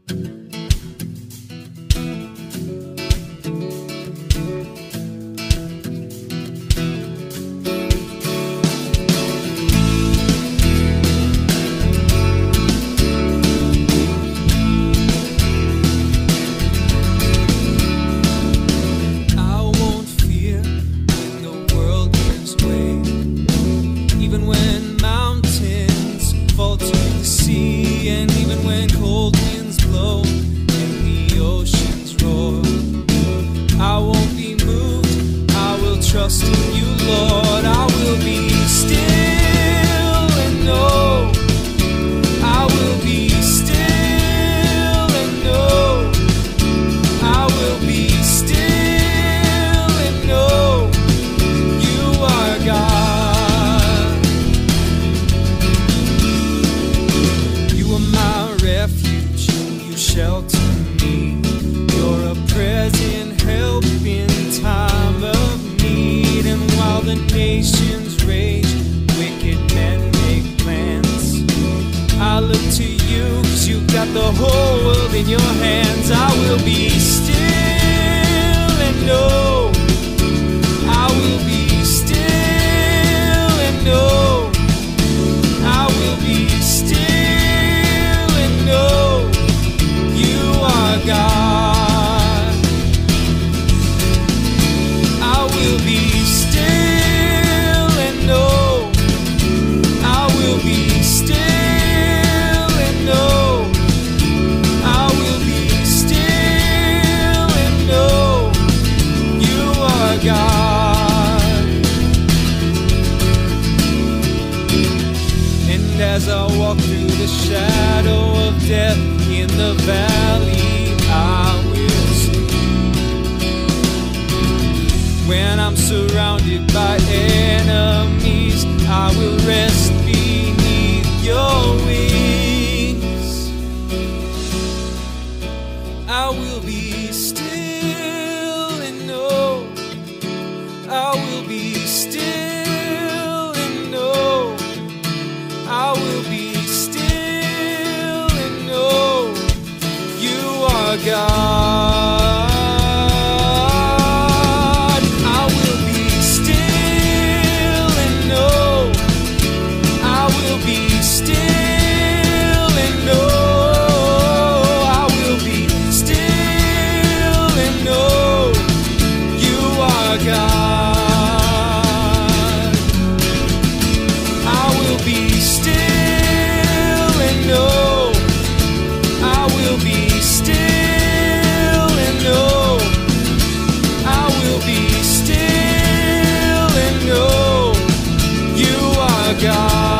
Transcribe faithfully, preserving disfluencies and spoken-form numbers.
Trust in you, Lord. I will be still and know. I will be still and know. I will be still and know you are God. You are my refuge, you shelter me. You're a present help in time of need. And while the nations rage, wicked men make plans, I look to you, cause you've got the whole world in your hands. I will be still and know. I will be still and know. I will be still and know you are God. I will be still and know. I will be still and know. I will be still and know you are God. And as I walk through the shadow of death, in the valley I will see. When I'm surrounded by enemies, I will rest beneath your wings. I will be still and know. I will be still and know. I will be still and know you are God. God.